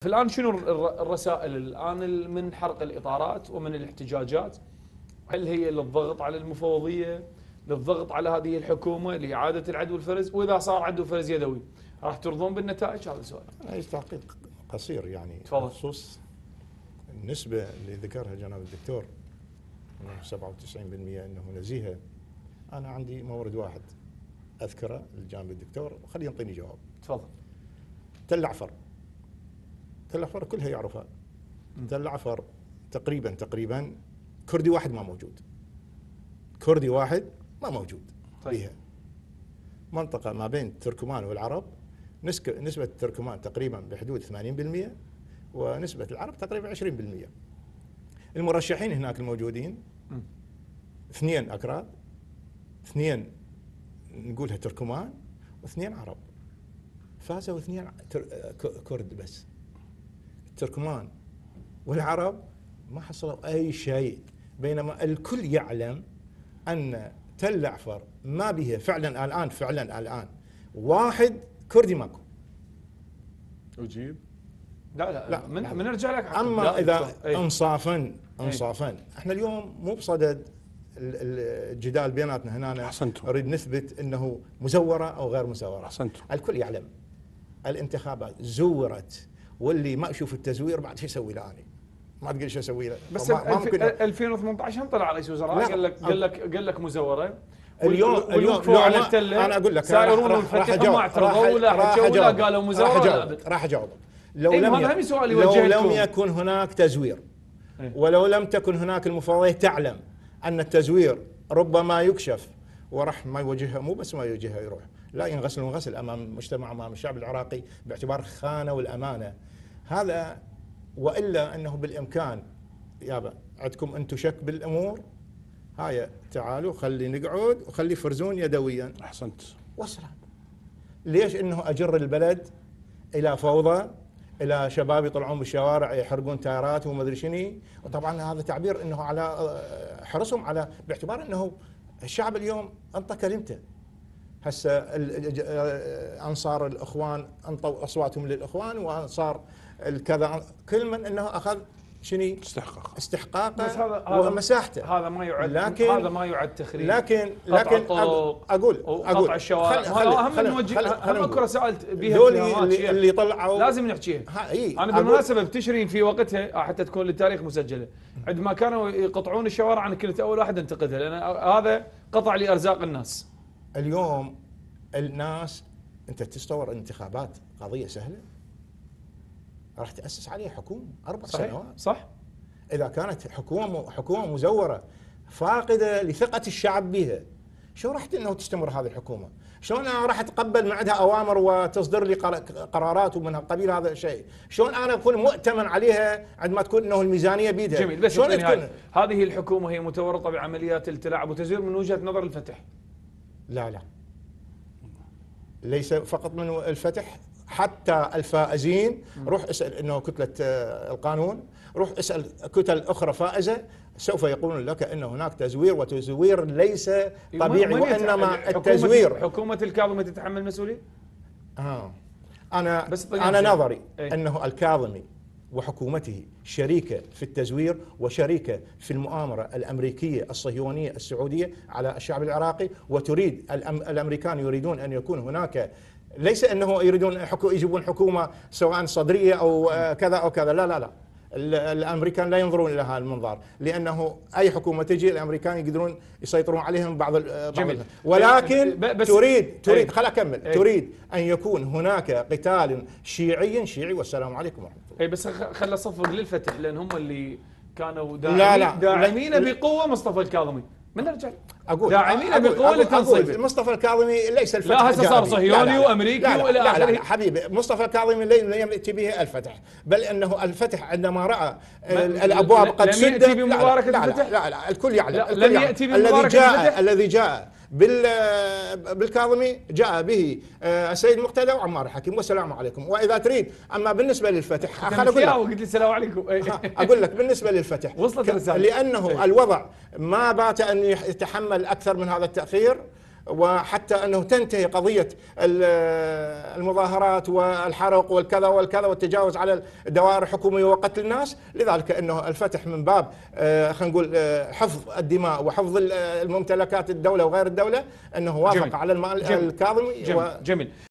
الآن شنو الرسائل الآن من حرق الإطارات ومن الاحتجاجات؟ هل هي للضغط على المفوضية، للضغط على هذه الحكومة لإعادة العدو الفرز؟ وإذا صار عدو فرز يدوي راح ترضون بالنتائج؟ هذا السؤال. أنا تعقيب قصير يعني تفضل. بخصوص النسبة اللي ذكرها جناب الدكتور انه 97% انه نزيهة. انا عندي مورد واحد اذكره لجانب الدكتور وخليه يعطيني جواب. تفضل. تل عفر. تل عفر كلها يعرفها. تل عفر تقريبا كردي واحد ما موجود. كردي واحد ما موجود بها. منطقة ما بين التركمان والعرب، نسبة التركمان تقريبا بحدود 80% ونسبة العرب تقريبا 20%. المرشحين هناك الموجودين 2 أكراد، 2 نقولها تركمان و2 عرب. فازوا 2 كرد بس. التركمان والعرب ما حصلوا أي شيء، بينما الكل يعلم أن تل عفر ما بها فعلا الآن واحد كردي ماكو. أجيب. لا من ارجع لك. اما اذا انصافا احنا اليوم مو بصدد الجدال بيناتنا هنا. احسنتم. اريد نثبت انه مزوره او غير مزوره. احسنتم. الكل يعلم الانتخابات زورت، واللي ما يشوف التزوير بعد شو يسوي له؟ اني ما تقول شو اسوي له. بس 2018 هم طلع رئيس وزراء قال لك مزوره. اليوم انا اقول لك سائرون الفتح ما اعترضوا ولا حكوا ولا قالوا مزوره. راح اجاوب. لو لم يكن هناك تزوير ولو لم تكن هناك المفوضية تعلم أن التزوير ربما يكشف ورح ما يواجهها، مو بس ما يواجهها، يروح لا ينغسل أمام المجتمع، أمام الشعب العراقي باعتبار خانة والأمانة هذا. وإلا أنه بالإمكان يابا عندكم أنتم شك بالأمور، هاي تعالوا خلي نقعد وخلي يفرزون يدويا. أحسنت. وسلام. ليش أنه أجر البلد إلى فوضى، الى شباب يطلعون بالشوارع يحرقون تايرات وما ادري شنو؟ وطبعا هذا تعبير انه على حرصهم على باعتبار انه الشعب اليوم انطى كلمته. هسه انصار الاخوان انطوا اصواتهم للاخوان، وانصار الكذا كل من انه اخذ شنو؟ استحقاقه ومساحته. هذا ما يعد تخريب. لكن اقول قطع الشوارع اهم نوجه اكو رسائل بها اللي طلعوا لازم نحكيها. انا بالمناسبه بتشرين في وقتها حتى تكون للتاريخ مسجله، عندما كانوا يقطعون الشوارع انا كنت اول واحد انتقدها، لان هذا قطع لارزاق الناس. اليوم الناس انت تتصور انتخابات قضيه سهله؟ راح تأسس عليها حكومة 4 سنوات. صح. إذا كانت حكومة مزورة فاقدة لثقة الشعب بها، شو راح انه تستمر هذه الحكومة؟ شلون انا راح اتقبل من عندها اوامر وتصدر لي قرارات ومن قبيل هذا الشيء؟ شلون انا اكون مؤتمن عليها عندما تكون انه الميزانية بيدها؟ جميل. بس شلون تكون هذه الحكومة هي متورطة بعمليات التلاعب وتزوير من وجهة نظر الفتح؟ لا ليس فقط من الفتح، حتى الفائزين. روح اسأل انه كتلة القانون، روح اسأل كتل اخرى فائزة، سوف يقولون لك ان هناك تزوير، وتزوير ليس طبيعي، وانما التزوير. حكومة الكاظمي تتحمل مسؤولية؟ انا نظري انه الكاظمي وحكومته شريكة في التزوير وشريكة في المؤامرة الأمريكية الصهيونية السعودية على الشعب العراقي، وتريد الأمريكان يريدون أن يكون هناك، ليس أنه يريدون يجيبون حكومة سواء صدرية أو كذا أو كذا، لا الأمريكان لا ينظرون إلى هذا المنظار، لأنه أي حكومة تجي الأمريكان يقدرون يسيطرون عليهم بعض ولكن تريد خل أكمل. تريد أن يكون هناك قتال شيعي والسلام عليكم ورحمة الله. بس خلى صفق للفتح، لأن هم اللي كانوا داعمين بقوة مصطفى الكاظمي. من الرجال داعمين بقوة لتنصيبه. مصطفى الكاظمي ليس الفتح، لا هسه صار صهيوني وامريكي والى اخره. لا حبيبي، مصطفى الكاظمي لم ياتي به الفتح، بل انه الفتح عندما راى الابواب قد سدت. لم ياتي بمباركة الفتح؟ لا الكل يعلم. لم ياتي بمباركة الفتح. الذي جاء بالكاظمي جاء به السيد المقتدى وعمار الحكيم والسلام عليكم. واذا تريد، اما بالنسبه للفتح خل اقول لك، قلت لي السلام عليكم. اقول لك بالنسبه للفتح وصلت الرساله، لانه الوضع ما بات ان يتحمل اكثر من هذا التاخير. وحتى أنه تنتهي قضية المظاهرات والحرق والكذا والكذا والتجاوز على الدوائر الحكومية وقتل الناس. لذلك أنه الفتح من باب خلينا نقول حفظ الدماء وحفظ الممتلكات الدولة وغير الدولة، أنه وافق على الكاظمي. جميل.